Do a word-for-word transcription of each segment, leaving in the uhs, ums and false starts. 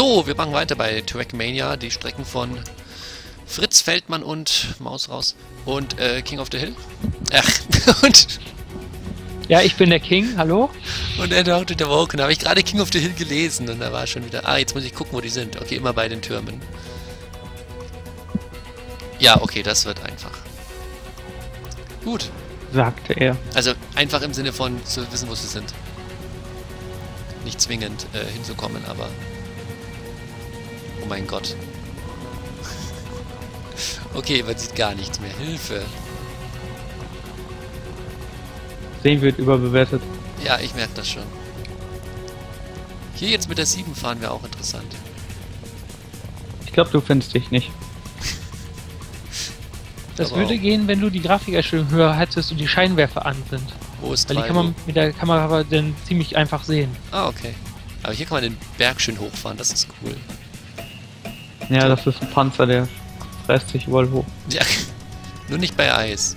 So, wir machen weiter bei Trackmania, die Strecken von Fritz Feldmann und Maus raus und äh, King of the Hill. Ach, und... Ja, ich bin der King, hallo? Und End of the Woken, da habe ich gerade King of the Hill gelesen und da war schon wieder... Ah, jetzt muss ich gucken, wo die sind. Okay, immer bei den Türmen. Ja, okay, das wird einfach. Gut. Sagte er. Also einfach im Sinne von zu wissen, wo sie sind. Nicht zwingend äh, hinzukommen, aber... Oh mein Gott. Okay, man sieht gar nichts mehr. Hilfe. Sehen wird überbewertet. Ja, ich merke das schon. Hier jetzt mit der sieben fahren wäre auch interessant. Ich glaube, du findest dich nicht. Das Aber würde auch. gehen, wenn du die Grafikerstellung höher hättest und die Scheinwerfer an sind. Wo ist Weil die drei kann man Uhr? mit der Kamera aber dann ziemlich einfach sehen. Ah, okay. Aber hier kann man den Berg schön hochfahren, das ist cool. Ja, das ist ein Panzer, der fräst sich überall hoch. Ja, nur nicht bei Eis.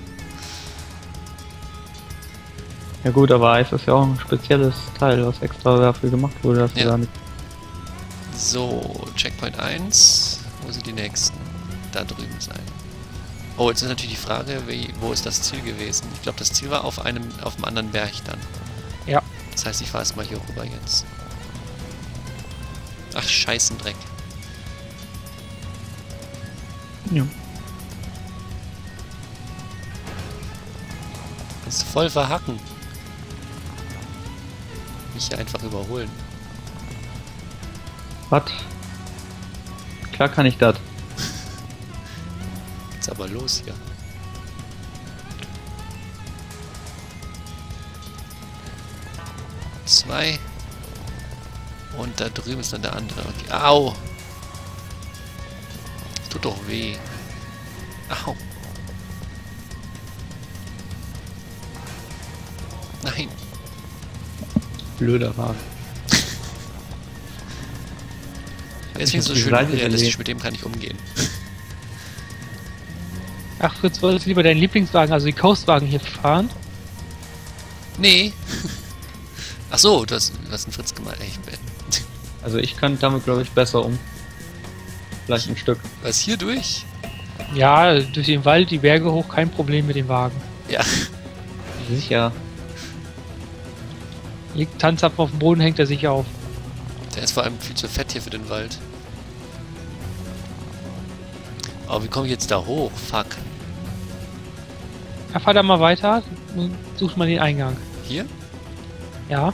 Ja gut, aber Eis ist ja auch ein spezielles Teil, was extra dafür gemacht wurde, dass Ja. du damit... So, Checkpoint eins. Wo sind die nächsten? Da drüben ist ein. Oh, jetzt ist natürlich die Frage, wie, wo ist das Ziel gewesen? Ich glaube, das Ziel war auf einem, auf einem anderen Berg dann. Ja. Das heißt, ich fahre erstmal hier rüber jetzt. Ach, Scheißendreck. Ja. Kannst du voll verhacken. Mich hier einfach überholen. Was? Klar kann ich das. Jetzt aber los hier. Zwei. Und da drüben ist dann der andere. Okay. Au! Das tut doch weh. Au. Nein. Blöder Wagen. Deswegen ist es so schön unrealistisch, mit dem kann ich umgehen. Ach, Fritz, wolltest du lieber deinen Lieblingswagen, also die Coastwagen hier fahren? Nee. Ach so, du hast, du hast einen Fritz gemacht. Ey, ich bin... Also ich kann damit, glaube ich, besser um. Vielleicht ein Stück. Was, hier durch? Ja, durch den Wald, die Berge hoch, kein Problem mit dem Wagen. Ja. Sicher. Liegt Tanzapfen auf dem Boden, hängt er sich auf. Der ist vor allem viel zu fett hier für den Wald. Aber wie komme ich jetzt da hoch? Fuck. Ja, fahr da mal weiter und such mal den Eingang. Hier? Ja.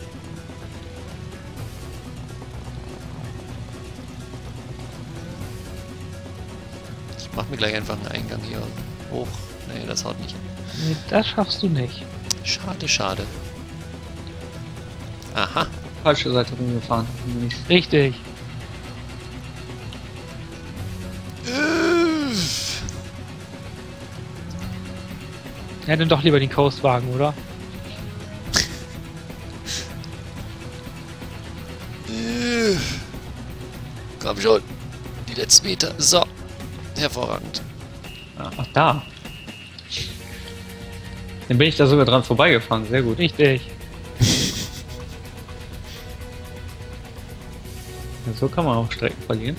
Ich mach mir gleich einfach einen Eingang hier hoch. Nee, das haut nicht hin. Nee, das schaffst du nicht. Schade, schade. Aha. Falsche Seite rumgefahren. Richtig. Ja, dann doch lieber den Coastwagen, oder? Komm schon. Die letzten Meter. So. Hervorragend. Ach, da. Dann bin ich da sogar dran vorbeigefahren. Sehr gut. Richtig. Ja, so kann man auch Strecken verlieren.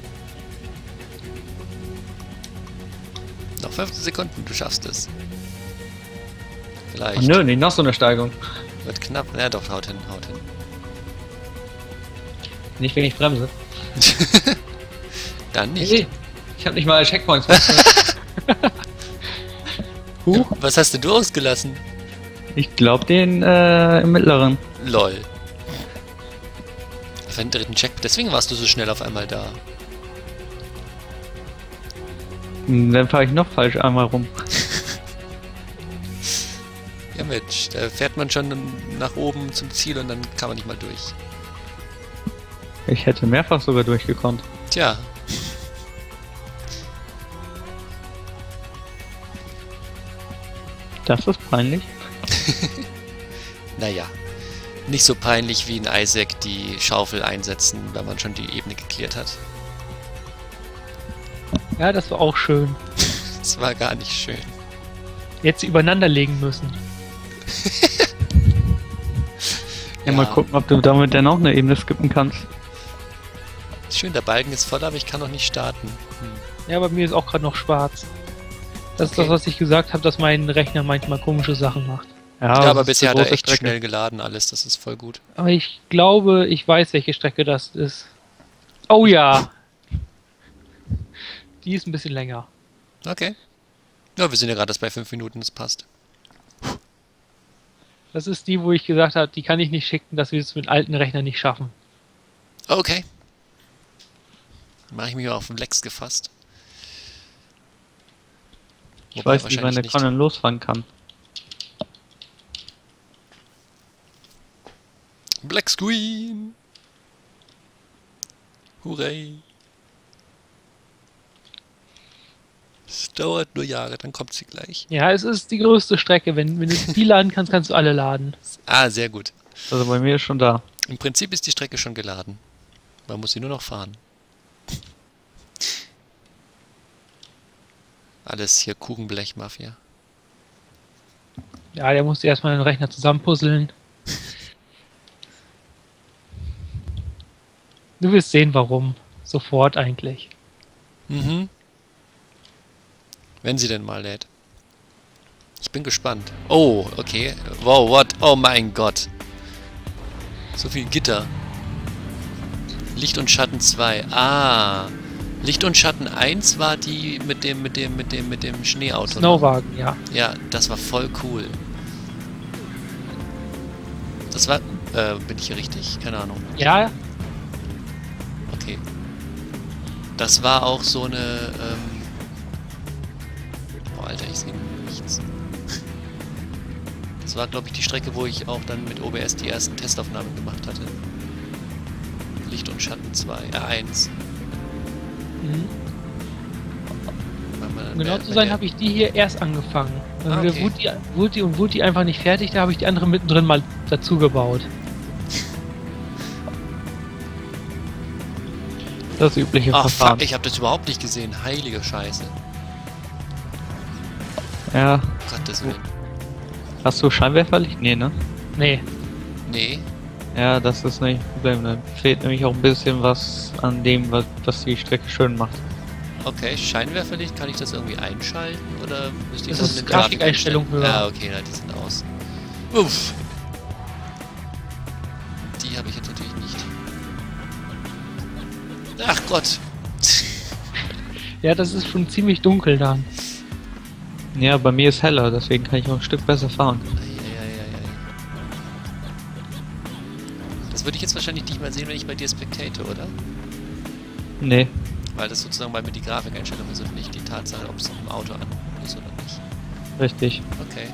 Noch fünfzehn Sekunden. Du schaffst es. Ach, Vielleicht. nö, nicht noch so eine Steigung. Wird knapp. Ja, doch. Haut hin. Haut hin. Nicht, wenn ich bremse. Dann nicht. Nee, ich habe nicht mal Checkpoints. Huch. Was hast denn du ausgelassen? Ich glaube den äh, im mittleren. Lol. Für den dritten Check. Deswegen warst du so schnell auf einmal da. Dann fahre ich noch falsch einmal rum. Ja Mensch, da fährt man schon nach oben zum Ziel und dann kann man nicht mal durch. Ich hätte mehrfach sogar durchgekonnt. Tja. Das ist peinlich. Naja. Nicht so peinlich wie in Isaac die Schaufel einsetzen, wenn man schon die Ebene geklärt hat. Ja, das war auch schön. Das war gar nicht schön. Jetzt übereinander legen müssen. Ja, mal gucken, ob du damit dann auch eine Ebene skippen kannst. Schön, der Balken ist voll, aber ich kann noch nicht starten. Hm. Ja, bei mir ist auch gerade noch schwarz. Das ist Okay. das, was ich gesagt habe, dass mein Rechner manchmal komische Sachen macht. Ja, aber das ist bisher eine hat er große echt Strecke. schnell geladen alles, das ist voll gut. Aber ich glaube, ich weiß, welche Strecke das ist. Oh ja! Die ist ein bisschen länger. Okay. Ja, wir sind ja gerade erst bei fünf Minuten, das passt. Das ist die, wo ich gesagt habe, die kann ich nicht schicken, dass wir es mit alten Rechnern nicht schaffen. Okay. Mache ich mich mal auf den Lex gefasst. Ich Wobei weiß nicht, wann der nicht. Conan losfahren kann. Black Screen! Hurray! Es dauert nur Jahre, dann kommt sie gleich. Ja, es ist die größte Strecke. Wenn, wenn du die laden kannst, kannst du alle laden. Ah, sehr gut. Also bei mir ist schon da. Im Prinzip ist die Strecke schon geladen. Man muss sie nur noch fahren. Alles hier Kuchenblech-Mafia. Ja, der musste erstmal den Rechner zusammenpuzzeln. Du wirst sehen, warum. Sofort eigentlich. Mhm. Wenn sie denn mal lädt. Ich bin gespannt. Oh, okay. Wow, what? Oh mein Gott. So viel Gitter. Licht und Schatten zwei. Ah. Licht und Schatten eins war die mit dem, mit dem, mit dem, mit dem Schneeauto. Snowwagen, ja. Ja, das war voll cool. Das war... Äh, bin ich hier richtig? Keine Ahnung. Ja, Okay. Das war auch so eine... Ähm Boah, Alter, ich sehe nichts. Das war, glaube ich, die Strecke, wo ich auch dann mit O B S die ersten Testaufnahmen gemacht hatte. Licht und Schatten zwei. Äh, eins. mhm. Weil man- Um genau weil- zu weil sein, der- habe ich die hier erst angefangen. Dann Ah, wurde okay. die, wurde, die, und wurde die einfach nicht fertig, da habe ich die andere mittendrin mal dazu gebaut. Das übliche Ach, Verfahren. fuck, ich habe das überhaupt nicht gesehen. Heilige Scheiße. Ja. Gottes Willen. Hast du Scheinwerferlicht? Nee, ne? Nee. Nee. Ja, das ist nicht ein Problem. Da fehlt nämlich auch ein bisschen was an dem, was, was die Strecke schön macht. Okay, Scheinwerferlicht, kann ich das irgendwie einschalten? Oder müsste ich Das noch ist eine Grafikeinstellung einstellen? höher. Ja, okay, na, die sind aus. Uff. Die habe ich jetzt natürlich nicht. Ach Gott. Ja, das ist schon ziemlich dunkel dann. Ja, bei mir ist heller, deswegen kann ich auch ein Stück besser fahren. Eieieiei. Das würde ich jetzt wahrscheinlich nicht mal sehen, wenn ich bei dir spectate, oder? Nee. Weil das sozusagen bei mir die Grafikeinstellungen sind, nicht die Tatsache, ob es im Auto an ist oder nicht. Richtig. Okay.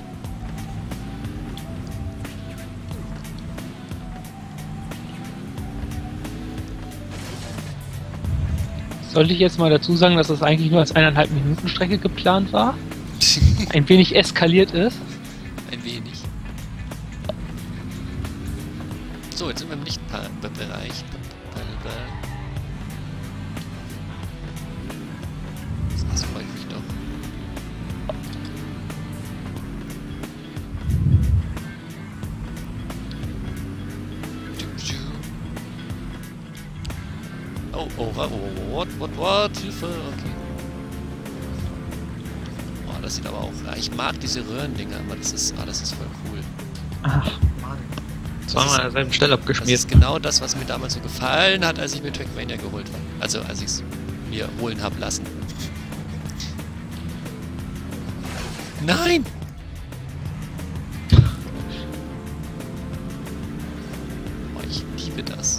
Sollte ich jetzt mal dazu sagen, dass das eigentlich nur als eineinhalb Minuten Strecke geplant war? Ein wenig eskaliert ist? Ein wenig. So, jetzt sind wir im Lichtbereich. Das freut mich doch. Oh, oh, oh, what, what, what, Hilfe, okay. Oh, das sieht aber auch, ja, ich mag diese Röhrendinger, aber das ist, ah, das ist voll cool. Ach, Mann. Zweimal an derselben Stelle Das abgeschmiert. ist genau das, was mir damals so gefallen hat, als ich mir Trackmania geholt habe. Also, als ich es mir holen habe lassen. Nein! Oh, ich liebe das.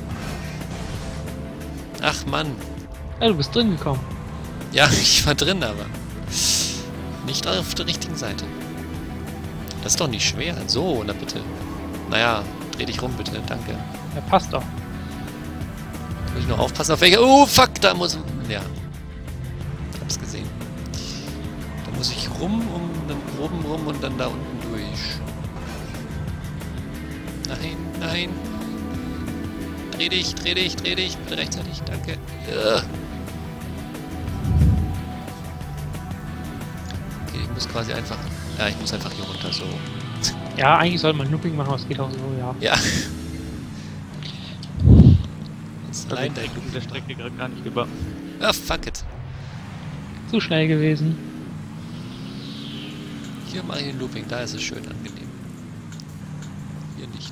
Ach Mann. Ja, du bist drin gekommen. Ja, ich war drin, aber nicht auf der richtigen Seite. Das ist doch nicht schwer. So, na bitte. Naja, dreh dich rum bitte, danke. Ja, passt doch. Muss ich noch aufpassen auf welche... Oh, fuck, da muss... Ja. Hab's gesehen. Da muss ich rum, um dann oben rum und dann da unten durch. Nein, nein. Dreh dich, dreh dich, dreh dich. Bitte rechtzeitig, danke. Ja. Okay, ich muss quasi einfach... Ja, ich muss einfach hier runter, so. Ja, eigentlich sollte man Looping machen, aber es geht auch so, ja. Ja. Das Also Allein ich krieg diese Strecke gerade gar nicht gebacken. Ah, fuck it. Zu schnell gewesen. Hier mache ich ein Looping, da ist es schön angenehm. Hier nicht.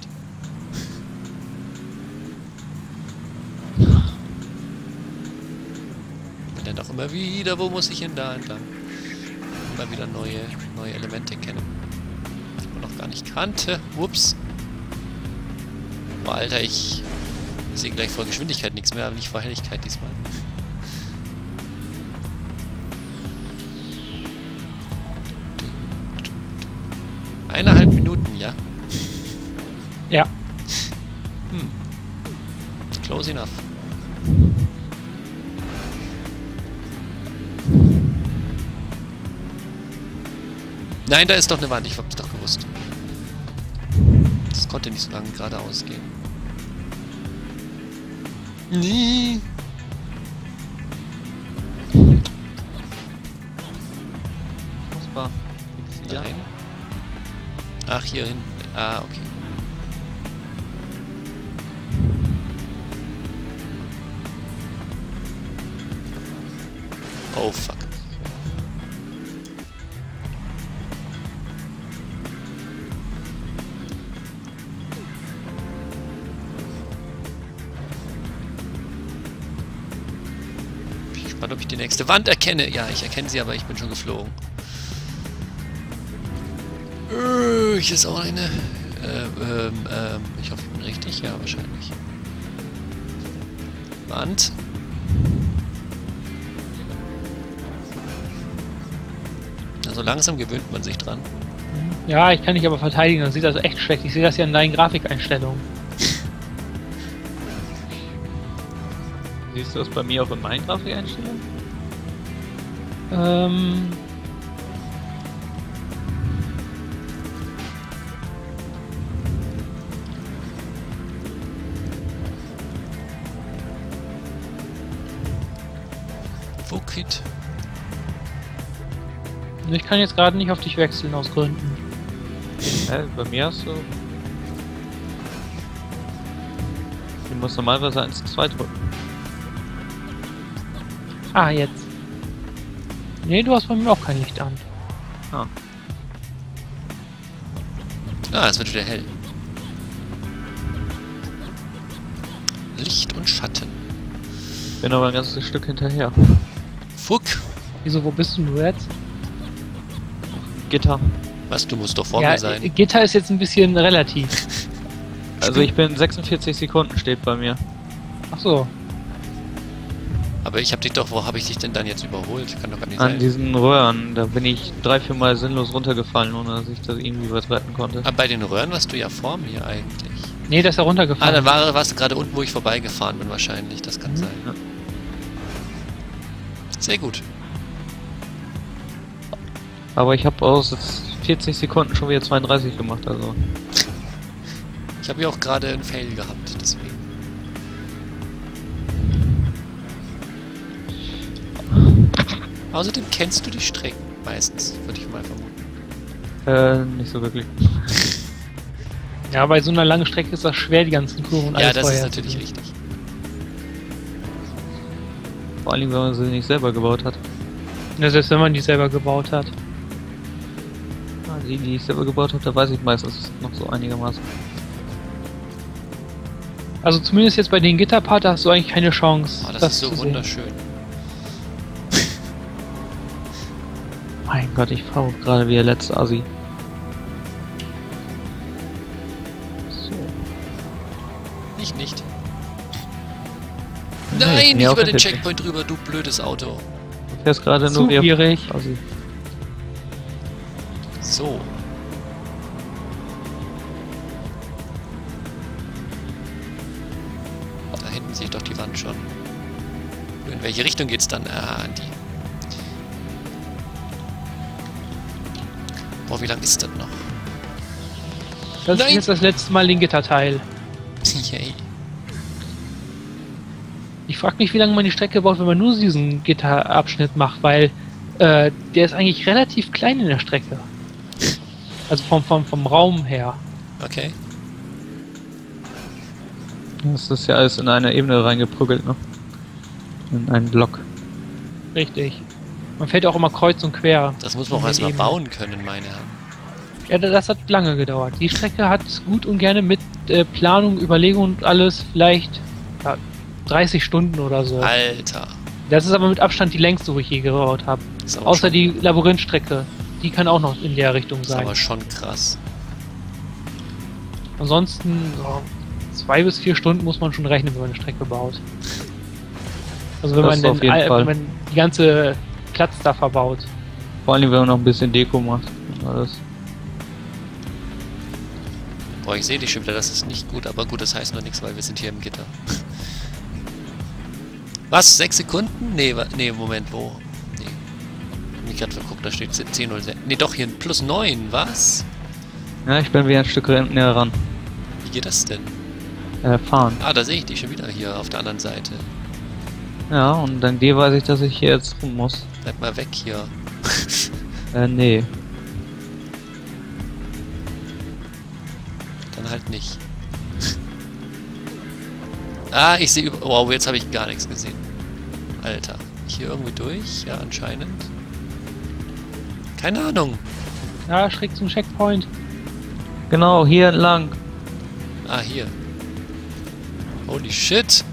Ich lerne auch immer wieder, wo muss ich hin, da entlang. Immer wieder neue, neue Elemente kennen. Die man noch gar nicht kannte. Ups. Boah, Alter, ich sehe gleich vor Geschwindigkeit nichts mehr, aber nicht vor Helligkeit diesmal. Eineinhalb Minuten, ja? Ja. Hm. Close enough. Nein, da ist doch eine Wand, ich hab's doch gewusst. Das konnte nicht so lange geradeaus gehen. Nee. Was war? Nein. Ach, hier hinten. Ah, okay. Oh, fuck. Bin gespannt, ob ich die nächste Wand erkenne. Ja, ich erkenne sie, aber ich bin schon geflogen. Äh, hier ist auch eine. Äh, ähm, ähm, ich hoffe, ich bin richtig. Ja, wahrscheinlich. Wand. Also langsam gewöhnt man sich dran. Ja, ich kann dich aber verteidigen, das sieht also echt schlecht. Ich sehe das ja in deinen Grafikeinstellungen. Siehst du das bei mir auch in meinen Grafikeinstellungen? Ähm... Wokit? Ich kann jetzt gerade nicht auf dich wechseln, aus Gründen. Hä, bei mir hast du... Du musst normalerweise eins zwei drücken. Ah, jetzt. Nee, du hast bei mir auch kein Licht an. Ah. Ah, es wird wieder hell. Licht und Schatten. Bin aber ein ganzes Stück hinterher. Fuck! Wieso, wo bist du jetzt? Gitter. Was, du musst doch vor Ja, mir sein. äh, Gitter ist jetzt ein bisschen relativ. Also ich bin sechsundvierzig Sekunden steht bei mir. Ach so. Aber ich hab dich doch, wo habe ich dich denn dann jetzt überholt? Kann doch gar nicht An sein. diesen Röhren, da bin ich drei, vier Mal sinnlos runtergefallen, ohne dass ich das irgendwie was retten konnte. Aber bei den Röhren warst du ja vor mir eigentlich. Nee, das ist ja Ah, runtergefallen. dann war, warst du gerade unten, wo ich vorbeigefahren bin wahrscheinlich. Das kann Mhm. sein. Ja. Sehr gut. Aber ich habe aus vierzig Sekunden schon wieder zweiunddreißig gemacht, also. Ich habe ja auch gerade einen Fail gehabt, deswegen. Außerdem kennst du die Strecken meistens, würde ich mal vermuten. Äh, nicht so wirklich. Ja, bei so einer langen Strecke ist das schwer, die ganzen Kurven und Ja, alles das ist vorher natürlich zu sehen. richtig. Vor allem, wenn man sie nicht selber gebaut hat. Ja, selbst wenn man die selber gebaut hat. Ah, die, die ich selber gebaut habe, da weiß ich meistens noch so einigermaßen. Also zumindest jetzt bei den Gitterpart, da hast du eigentlich keine Chance, Oh, das, das ist so zu sehen. wunderschön. Mein Gott, ich fahre gerade wie der letzte Assi. So. Ich nicht. Nee, Nein, nee, nicht auch über den nicht. Checkpoint drüber, du blödes Auto. Du fährst gerade Zu nur wie gierig. Assi. So. Da hinten sehe ich doch die Wand schon. In welche Richtung geht's dann? Ah, die. Boah, wie lang ist das noch? Das Nein. ist jetzt das letzte Mal den Gitterteil. Yay. Ich frage mich, wie lange man die Strecke baut, wenn man nur diesen Gitterabschnitt macht, weil äh, der ist eigentlich relativ klein in der Strecke. Also vom, vom, vom Raum her. Okay. Das ist ja alles in eine Ebene reingeprügelt, ne? In einen Block. Richtig. Man fährt auch immer kreuz und quer. Das muss man auch in erstmal den bauen können, meine Herren. Ja, das hat lange gedauert. Die Strecke hat gut und gerne mit äh, Planung, Überlegung und alles vielleicht ja, dreißig Stunden oder so. Alter. Das ist aber mit Abstand die längste, wo ich je gebaut habe. Ist aber Außer schon, die Labyrinthstrecke. Die kann auch noch in der Richtung ist sein. aber schon krass. Ansonsten so, zwei bis vier Stunden muss man schon rechnen, wenn man eine Strecke baut. Also wenn Das man, auf den, jeden all- Fall. wenn man die ganze Platz da verbaut. Vor allem, wenn man noch ein bisschen Deko macht. Und alles. Boah, ich sehe dich schon wieder, das ist nicht gut, aber gut, das heißt noch nichts, weil wir sind hier im Gitter. Was? Sechs Sekunden? Nee, wa nee, Moment, wo? Nee. Ich hab mich gerade verguckt, da steht zehn null sechs. Nee, doch, hier ein plus neun, was? Ja, ich bin wieder ein Stück näher ran. Wie geht das denn? Äh, fahren. Ah, da sehe ich dich schon wieder hier auf der anderen Seite. Ja, und dann dir weiß ich, dass ich hier jetzt rum muss. Bleib mal weg hier. Äh, nee. Dann halt nicht. Ah, ich sehe über... Wow, jetzt habe ich gar nichts gesehen. Alter. Hier irgendwie durch? Ja, anscheinend. Keine Ahnung. Ja, schräg zum Checkpoint. Genau, hier entlang. Ah, hier. Holy shit.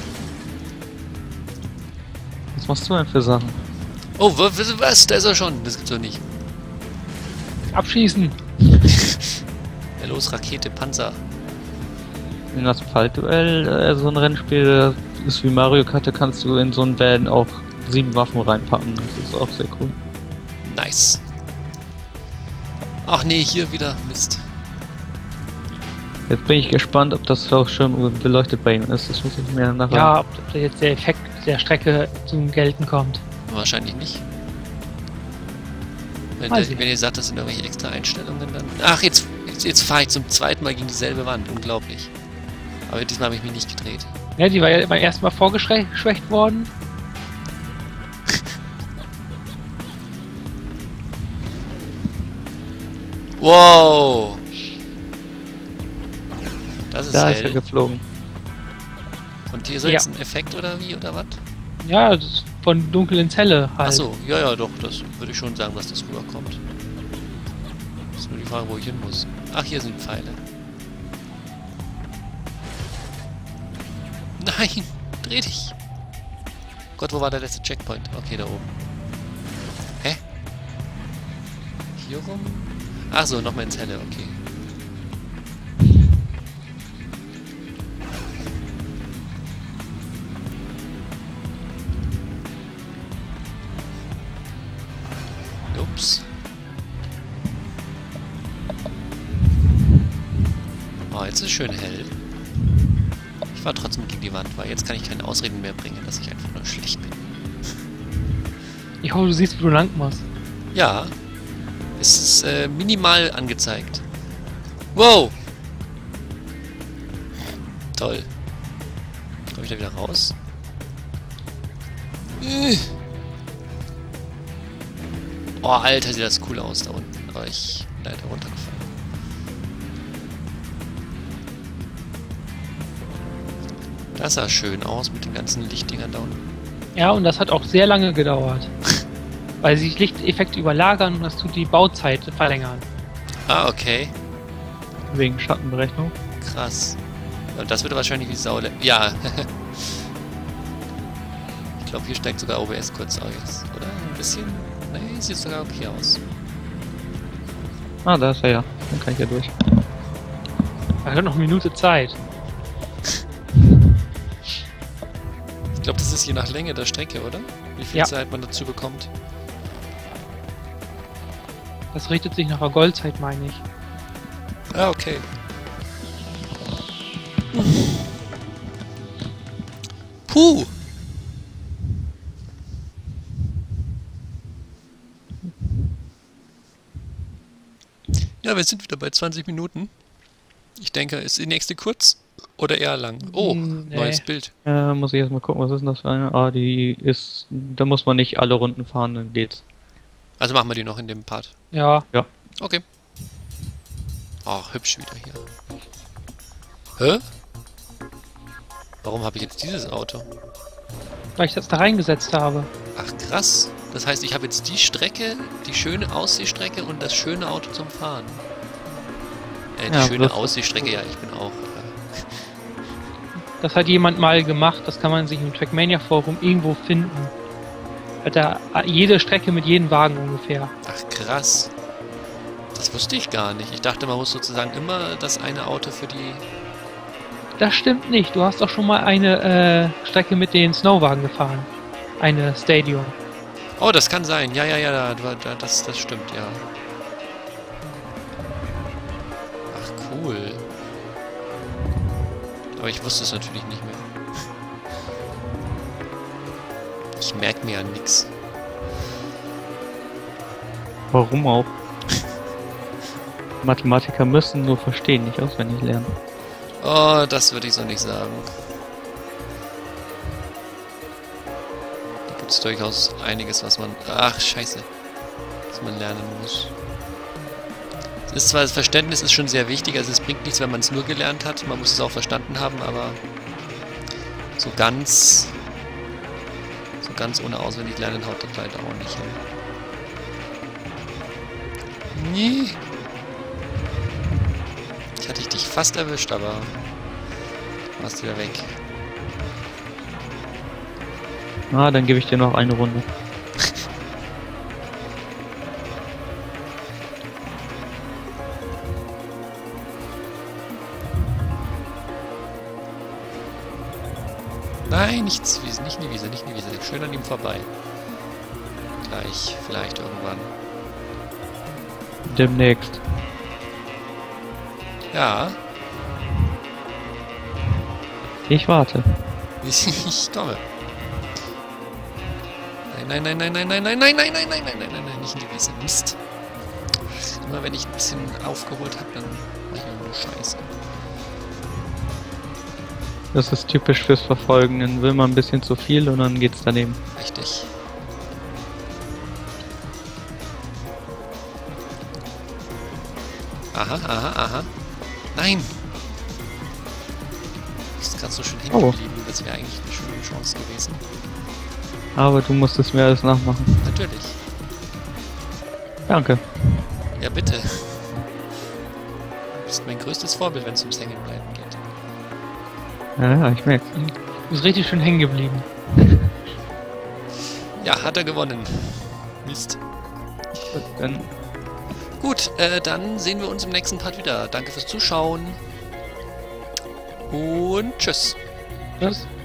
Was machst du denn für Sachen? Oh, wa- wa- was? Da ist er schon. Das gibt's doch nicht. Abschießen. Ja, los, Rakete, Panzer. In das Asphaltduell, äh, so ein Rennspiel, das ist wie Mario Kart, da kannst du in so einen Van auch sieben Waffen reinpacken. Das ist auch sehr cool. Nice. Ach nee, hier wieder. Mist. Jetzt bin ich gespannt, ob das auch schon beleuchtet bei ihm ist. Das muss ich mir nachher... Ja, ob ob jetzt der Effekt der Strecke zum Gelten kommt. Wahrscheinlich nicht. Wenn, Weiß der, ich wenn ihr sagt, das sind irgendwelche extra Einstellungen, dann... Ach, jetzt, jetzt, jetzt fahre ich zum zweiten Mal gegen dieselbe Wand. Unglaublich. Aber diesmal habe ich mich nicht gedreht. Ja, die war ja beim ersten Mal vorgeschwächt worden. Wow! Das ist Da ist er hell. geflogen. Und hier ist Ja. jetzt ein Effekt oder wie, oder was? Ja, das ist von dunkel ins helle halt. Achso, ja, ja, doch, das würde ich schon sagen, dass das rüberkommt. Ist nur die Frage, wo ich hin muss. Ach, hier sind Pfeile. Nein! Dreh dich! Gott, wo war der letzte Checkpoint? Okay, da oben. Hä? Hier rum? Ach so, nochmal ins Helle, okay. Ups. Oh, jetzt ist es schön hell. Ich war trotzdem gegen die Wand, weil jetzt kann ich keine Ausreden mehr bringen, dass ich einfach nur schlecht bin. Ich hoffe, du siehst, wie du lang machst. Ja. Es ist äh, minimal angezeigt. Wow! Toll. Komme ich da wieder raus? Äh. Oh, Alter, sieht das cool aus da unten. Aber ich bin leider runtergefallen. Das sah schön aus mit den ganzen Lichtdingern da unten. Ja, und das hat auch sehr lange gedauert. Weil sich Lichteffekte überlagern und das tut die Bauzeit verlängern. Ah, okay. Wegen Schattenberechnung. Krass. Und das wird wahrscheinlich wie Sau... Ja. Ich glaube, hier steigt sogar O B S kurz aus. Oder? Ein bisschen? Nee, sieht sogar okay aus. Ah, da ist er ja. Dann kann ich ja durch. Man hat noch eine Minute Zeit. Ich glaube, das ist je nach Länge der Strecke, oder? Wie viel Ja. Zeit man dazu bekommt. Das richtet sich nach der Goldzeit, meine ich. Ah, okay. Puh! Ja, wir sind wieder bei zwanzig Minuten. Ich denke, ist die nächste kurz oder eher lang? Oh, Hm, nee. neues Bild. Äh, muss ich erstmal gucken, was ist denn das für eine? Ah, die ist... Da muss man nicht alle Runden fahren, dann geht's. Also machen wir die noch in dem Part. Ja, Okay. Ach, hübsch wieder hier. Hä? Warum habe ich jetzt dieses Auto? Weil ich das da reingesetzt habe. Ach krass. Das heißt, ich habe jetzt die Strecke, die schöne Aussehstrecke und das schöne Auto zum Fahren. Äh, die Ja, schöne das- Aussehstrecke, ja, ich bin auch. Äh, Das hat jemand mal gemacht, das kann man sich im Trackmania Forum irgendwo finden. Hat er jede Strecke mit jedem Wagen ungefähr. ach krass. Das wusste ich gar nicht. Ich dachte, man muss sozusagen immer das eine Auto für die... Das stimmt nicht. Du hast auch schon mal eine äh, Strecke mit den Snowwagen gefahren. Eine Stadium. Oh, das kann sein. Ja, ja, ja, da, da, das, das stimmt, ja. Ach, cool. Aber ich wusste es natürlich nicht mehr. Ich merke mir ja nix. Warum auch? Mathematiker müssen nur verstehen, nicht auswendig lernen. Oh, das würde ich so nicht sagen. Da gibt es durchaus einiges, was man... Ach, scheiße. Was man lernen muss. Es ist zwar, das Verständnis ist schon sehr wichtig, also es bringt nichts, wenn man es nur gelernt hat. Man muss es auch verstanden haben, aber so ganz... So ganz ohne auswendig lernen haut das leider auch nicht hin. Nee. Ich hatte dich fast erwischt, aber du warst wieder weg. Ah, dann gebe ich dir noch eine Runde. Nein, nichts, Wiese, nicht in die Wiese, nicht in die Wiese. Schön an ihm vorbei. Gleich, vielleicht irgendwann. Demnächst. Ja, Ich warte. ich komme. Nein, nein, nein, nein, nein, nein, nein, nein, nein, nein, nein, nein, nein, nein, nicht in die Wiese. Mist. Immer wenn ich ein bisschen aufgeholt habe, dann mache ich nur Scheiße. Das ist typisch fürs Verfolgen. Dann will man ein bisschen zu viel und dann geht's daneben. Richtig. Aha, aha, aha. Nein! Du bist gerade so schön hängen Oh. geblieben. Das wäre eigentlich eine schöne Chance gewesen. Aber du musstest mir alles nachmachen. Natürlich. Danke. Ja, bitte. Du bist mein größtes Vorbild, wenn es ums Hängenbleiben geht. Ja, ja, ich merk's. Du bist richtig schön hängen geblieben. Ja, hat er gewonnen. Mist. Gut, dann Gut, äh, dann sehen wir uns im nächsten Part wieder. Danke fürs Zuschauen. Und tschüss. Tschüss.